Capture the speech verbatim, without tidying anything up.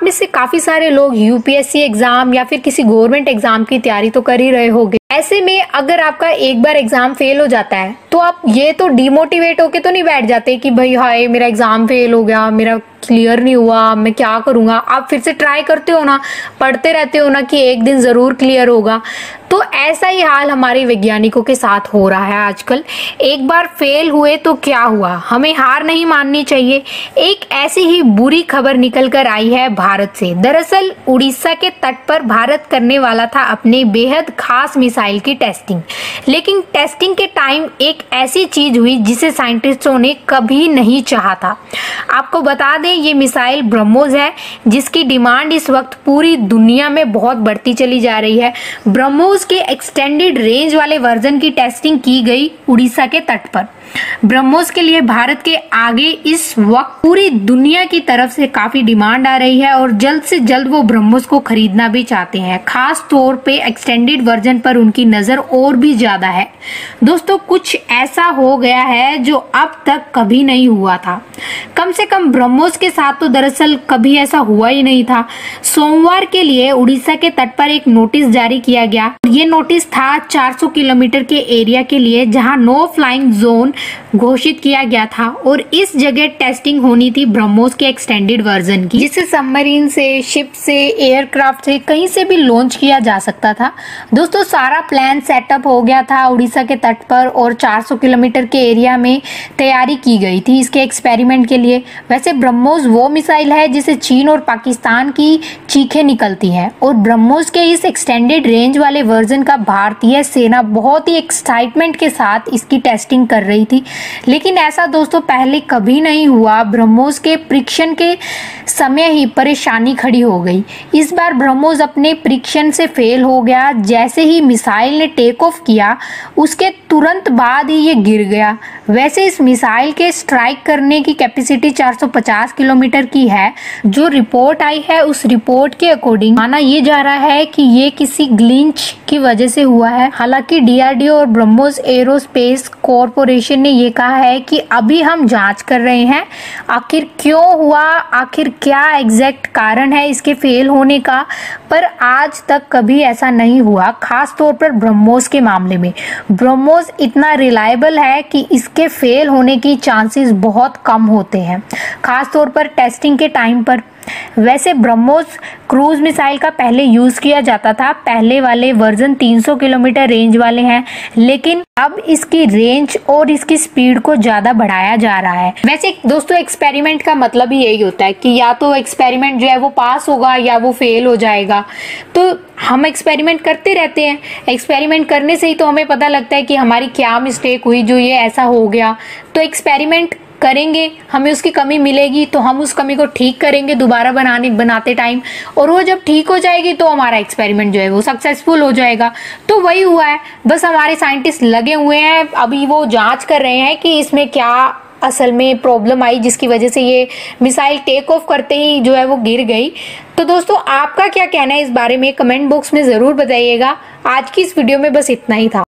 आप में से काफी सारे लोग यूपीएससी एग्जाम या फिर किसी गवर्नमेंट एग्जाम की तैयारी तो कर ही रहे होंगे। ऐसे में अगर आपका एक बार एग्जाम फेल हो जाता है तो आप ये तो डिमोटिवेट होके तो नहीं बैठ जाते कि भाई हाय मेरा एग्जाम फेल हो गया, मेरा क्लियर नहीं हुआ, मैं क्या करूंगा। आप फिर से ट्राई करते हो ना, पढ़ते रहते हो ना कि एक दिन जरूर क्लियर होगा। तो ऐसा ही हाल हमारे वैज्ञानिकों के साथ हो रहा है आजकल। एक बार फेल हुए तो क्या हुआ, हमें हार नहीं माननी चाहिए। एक ऐसी ही बुरी खबर निकल कर आई है भारत से। दरअसल उड़ीसा के तट पर भारत करने वाला था अपने बेहद खास मिसाइल की टेस्टिंग, लेकिन टेस्टिंग के टाइम एक ऐसी चीज हुई जिसे साइंटिस्टों ने कभी नहीं चाहा था। आपको बता दें ये मिसाइल ब्रह्मोस है, जिसकी डिमांड इस वक्त पूरी दुनिया में बहुत बढ़ती चली जा रही है। ब्रह्मोस के एक्सटेंडेड रेंज वाले वर्जन की टेस्टिंग की गई उड़ीसा के तट पर। ब्रह्मोस के लिए भारत के आगे इस वक्त पूरी दुनिया की तरफ से काफी डिमांड आ रही है और जल्द से जल्द वो ब्रह्मोस को खरीदना भी चाहते हैं। खास तौर पे एक्सटेंडेड वर्जन पर उनकी नजर और भी ज्यादा है। दोस्तों कुछ ऐसा हो गया है जो अब तक कभी नहीं हुआ था। कम से कम ब्रह्मोस के साथ तो दरअसल कभी ऐसा हुआ ही नहीं था। सोमवार के लिए उड़ीसा के तट पर एक नोटिस जारी किया गया। ये नोटिस था चार सौ किलोमीटर के एरिया के लिए जहां नो फ्लाइंग जोन घोषित किया गया था और इस जगह टेस्टिंग होनी थी ब्रह्मोस के एक्सटेंडेड वर्जन की, जिसे सबमरीन से, शिप से, एयरक्राफ्ट से, कहीं से भी लॉन्च किया जा सकता था। दोस्तों सारा प्लान सेटअप हो गया था उड़ीसा के तट पर और चार सौ किलोमीटर के एरिया में तैयारी की गई थी इसके एक्सपेरिमेंट के लिए। वैसे ब्रह्मोस वो मिसाइल है जिसे चीन और पाकिस्तान की चीखें निकलती हैं और ब्रह्मोस के इस एक्सटेंडेड रेंज वाले वर्जन का भारतीय सेना बहुत ही एक्साइटमेंट के साथ इसकी टेस्टिंग कर रही थी। लेकिन ऐसा दोस्तों पहले कभी नहीं हुआ। ब्रह्मोस के परीक्षण के समय ही परेशानी खड़ी हो गई। इस बार ब्रह्मोस अपने परीक्षण से फेल हो गया। जैसे ही मिसाइल ने टेक ऑफ किया उसके तुरंत बाद ही ये गिर गया। वैसे इस मिसाइल के स्ट्राइक करने की कैपेसिटी चार सौ पचास किलोमीटर की है। जो रिपोर्ट आई है उस रिपोर्ट के अकॉर्डिंग माना ये जा रहा है कि ये किसी ग्लिच की वजह से हुआ है। हालांकि डीआरडीओ और ब्रह्मोस एरोस्पेस कॉरपोरेशन ने ये कहा है कि अभी हम जांच कर रहे हैं आखिर क्यों हुआ, आखिर क्या एग्जैक्ट कारण है इसके फेल होने का। पर आज तक कभी ऐसा नहीं हुआ, खास तौर पर ब्रह्मोस के मामले में। ब्रह्मोस इतना रिलायबल है कि इसके फेल होने की चांसेस बहुत कम होते हैं, खास तौर पर टेस्टिंग के टाइम पर। वैसे ब्रह्मोस क्रूज मिसाइल का पहले यूज किया जाता था। पहले वाले वर्जन तीन सौ किलोमीटर रेंज वाले हैं, लेकिन अब इसकी रेंज और इसकी स्पीड को ज्यादा बढ़ाया जा रहा है। वैसे दोस्तों एक्सपेरिमेंट का मतलब ही यही होता है कि या तो एक्सपेरिमेंट जो है वो पास होगा या वो फेल हो जाएगा। तो हम एक्सपेरिमेंट करते रहते हैं। एक्सपेरिमेंट करने से ही तो हमें पता लगता है कि हमारी क्या मिस्टेक हुई जो ये ऐसा हो गया। तो एक्सपेरिमेंट करेंगे, हमें उसकी कमी मिलेगी तो हम उस कमी को ठीक करेंगे दोबारा बनाने बनाते टाइम, और वो जब ठीक हो जाएगी तो हमारा एक्सपेरिमेंट जो है वो सक्सेसफुल हो जाएगा। तो वही हुआ है, बस हमारे साइंटिस्ट लगे हुए हैं, अभी वो जांच कर रहे हैं कि इसमें क्या असल में प्रॉब्लम आई जिसकी वजह से ये मिसाइल टेक ऑफ करते ही जो है वो गिर गई। तो दोस्तों आपका क्या कहना है इस बारे में कमेंट बॉक्स में जरूर बताइएगा। आज की इस वीडियो में बस इतना ही था।